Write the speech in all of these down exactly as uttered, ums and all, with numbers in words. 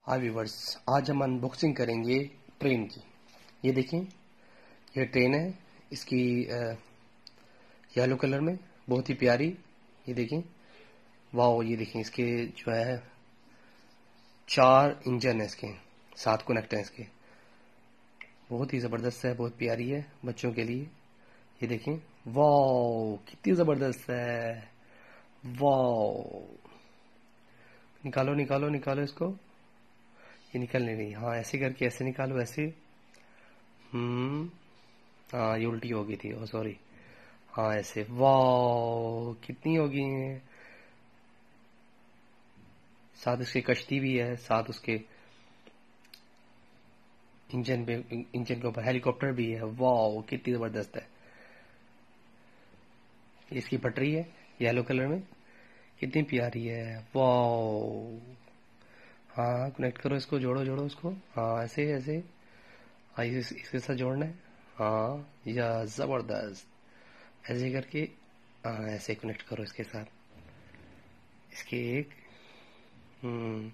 हाय viewers, आज हम unboxing करेंगे ट्रेन की। ये देखें, ये ट्रेन है, इसकी येलो कलर में, बहुत ही प्यारी। ये देखें, वाओ, ये देखें, इसके जो है चार इंजन है, इसके सात कनेक्टर हैं इसके। बहुत ही ज़बरदस्त है, बहुत प्यारी है बच्चों के लिए। ये देखें, वाओ कितनी ज़बरदस्त है, वाओ। निकालो निकालो निकालो इसको, ये निकल नहीं रही। हाँ, ऐसे करके ऐसे निकालो, ऐसे। हम्म हाँ, ये उल्टी हो गई थी, ओ सॉरी। हाँ, ऐसे। वाह, कितनी हो गई हैं। साथ उसके कश्ती भी है, साथ उसके इंजन पे, इंजन के ऊपर हेलीकॉप्टर भी है। वाह, कितनी जबरदस्त है। इसकी पटरी है येलो कलर में, कितनी प्यारी है। वाह। हाँ, कनेक्ट करो इसको, जोड़ो जोड़ो इसको। हाँ, ऐसे ऐसे। हाँ, इस, इसके साथ जोड़ना है। हाँ, या जबरदस्त। ऐसे करके हाँ, ऐसे कनेक्ट करो इसके साथ, इसके एक। हम्म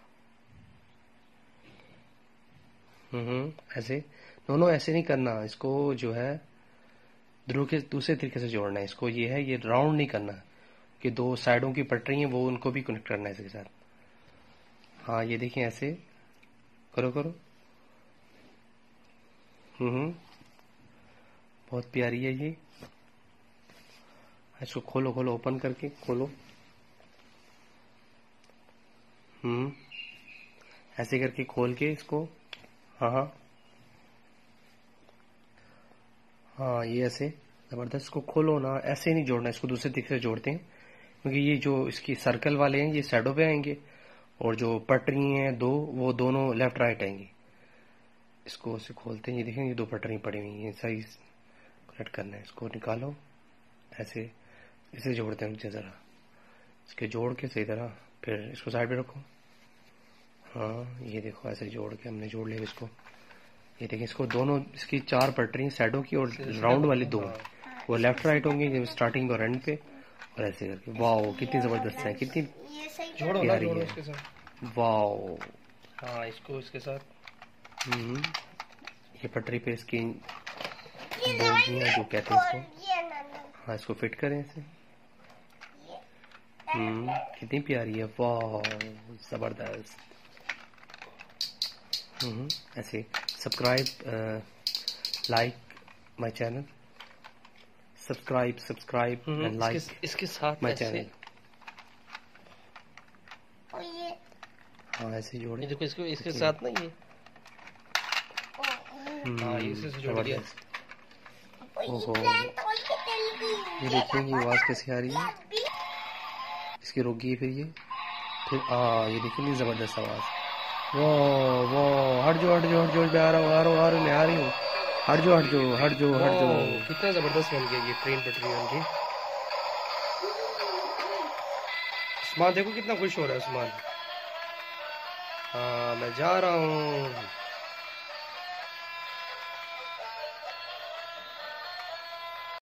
हम्म ऐसे। नो नो, ऐसे नहीं करना इसको, जो है ध्रुव के दूसरे तरीके से जोड़ना है इसको। ये है, ये राउंड नहीं करना कि दो साइडों की पटरी हैं, वो उनको भी कनेक्ट करना है इसके साथ। हाँ, ये देखिए, ऐसे करो करो। हम्म बहुत प्यारी है ये। इसको खोलो खोलो, ओपन करके खोलो। हम्म ऐसे करके खोल के इसको। हाँ हाँ हाँ, ये ऐसे जबरदस्त। इसको खोलो ना, ऐसे नहीं जोड़ना, इसको दूसरे तरीके से जोड़ते हैं, क्योंकि ये जो इसकी सर्कल वाले हैं ये साइडों पे आएंगे, और जो पटरी हैं दो, वो दोनों लेफ्ट राइट आएंगी। इसको ऐसे खोलते हैं, ये देखें, ये दो पटरी पड़ी हुई हैं, सही कनेक्ट करना है। इसको निकालो, ऐसे इसे जोड़ते हैं मुझे ज़रा, इसके जोड़ के सही तरह, फिर इसको साइड पे रखो। हाँ, ये देखो, ऐसे जोड़ के हमने जोड़ लिया इसको। ये देखिए, इसको दोनों, इसकी चार पटरी साइडों की, और राउंड वाली दो, वो लेफ्ट राइट होंगी स्टार्टिंग और एंड पे, और ऐसे करके। वाओ, कितनी जबरदस्त है, कितनी प्यारी है। वाओ। हाँ, इसको इसके साथ। हम्म ये पटरी पे इसकी बोगियां जो कहते हैं इसको। हाँ, इसको फिट करें ऐसे। हम्म कितनी प्यारी है। वाह, जबरदस्त। हम्म ऐसे subscribe, like my channel, subscribe subscribe and like इसके साथ माय चैनल। हाँ, ऐसे जोड़े। देखो, इसको इसके साथ ना, ये हाँ, ये इससे जोड़ दिया। ओहो, ये देखिए, ये आवाज कैसे आ रही है, इसकी रोकी है फिर ये, फिर हाँ, ये देखिए, जबरदस्त आवाज। वो वो हट जो हट जो हट जो, मैं आ रहा हूँ आ रहा हूँ आ रहा हूँ मैं आ रही हूँ। हट जो हट जो हट जो हट जो। कितना जबरदस्त बन गया ये ट्रेन पटरी बन गई। उस्मान देखो कितना खुश हो रहा है उस्मान। हाँ, मैं जा रहा हूँ।